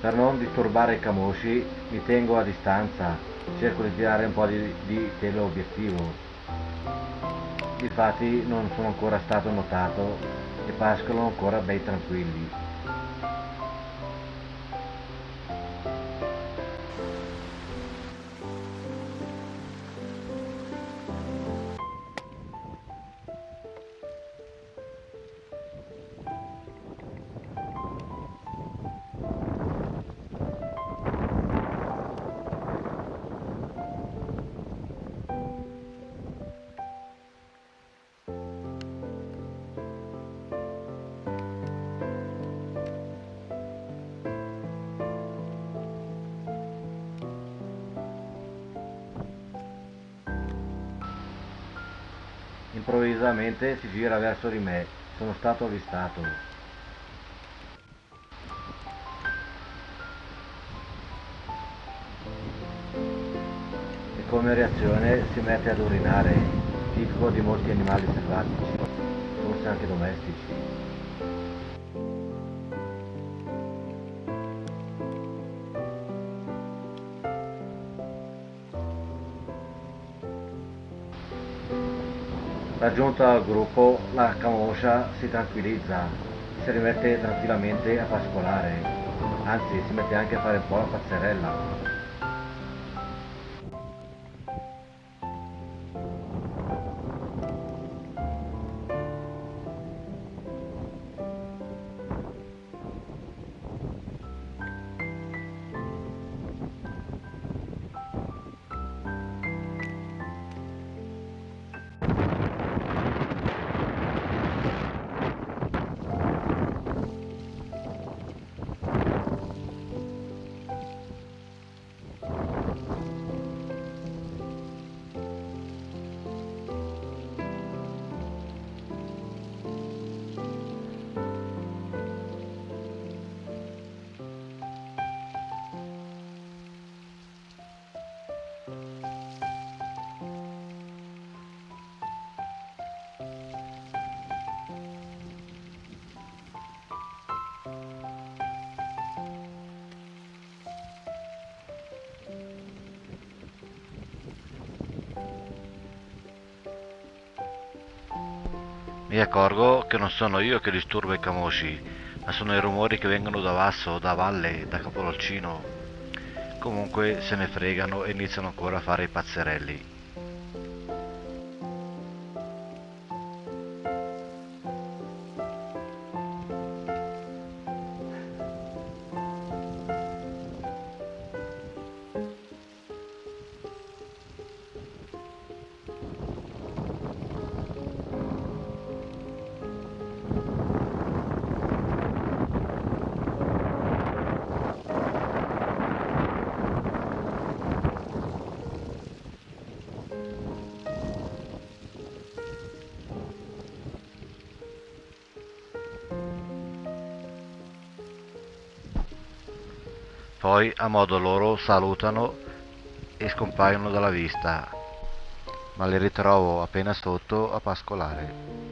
Per non disturbare i camosci mi tengo a distanza, cerco di tirare un po' di teleobiettivo. Difatti non sono ancora stato notato e pascolano ancora bei tranquilli. Improvvisamente si gira verso di me, sono stato avvistato. E come reazione si mette ad urinare, tipico di molti animali selvatici, forse anche domestici. Raggiunta al gruppo, la camoscia si tranquillizza, si rimette tranquillamente a pascolare, anzi si mette anche a fare un po' la pazzerella. Mi accorgo che non sono io che disturbo i camosci, ma sono i rumori che vengono da basso, da valle, da Capololcino. Comunque se ne fregano e iniziano ancora a fare i pazzerelli. Poi a modo loro salutano e scompaiono dalla vista, ma li ritrovo appena sotto a pascolare.